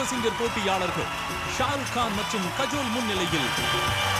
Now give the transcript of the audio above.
super singer போட்டியாளர்கள் ஷாருக் கான் மற்றும் கஜோல் முன்னிலையில்